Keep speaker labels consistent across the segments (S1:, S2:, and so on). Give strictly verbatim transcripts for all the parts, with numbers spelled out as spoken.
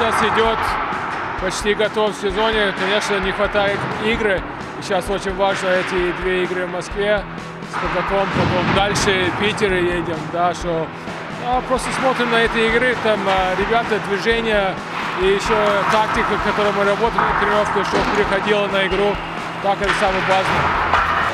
S1: сейчас идет почти готов в сезоне. Конечно, не хватает игры. И сейчас очень важно эти две игры в Москве. Спартаком, потом дальше Питер едем, да, что а, просто смотрим на эти игры, там а, ребята, движения и еще тактика, которой мы работали на тренировке, чтобы приходила на игру, так это самое важное.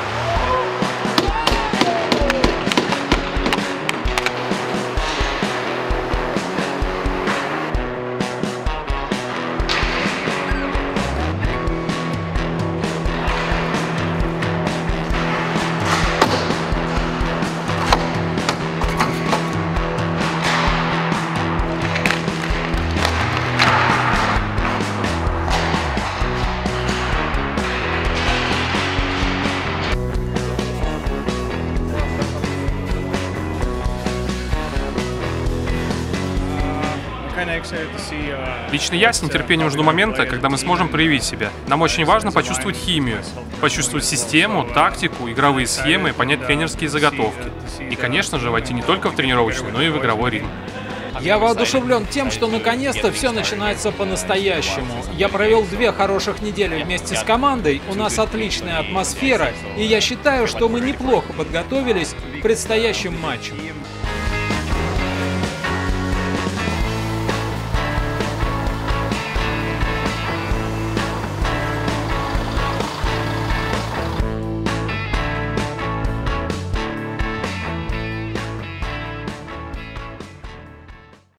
S2: Лично я с нетерпением жду момента, когда мы сможем проявить себя. Нам очень важно почувствовать химию, почувствовать систему, тактику, игровые схемы, понять тренерские заготовки. И, конечно же, войти не только в тренировочный, но и в игровой ринг.
S3: Я воодушевлен тем, что наконец-то все начинается по-настоящему. Я провел две хороших недели вместе с командой, у нас отличная атмосфера, и я считаю, что мы неплохо подготовились к предстоящим матчам.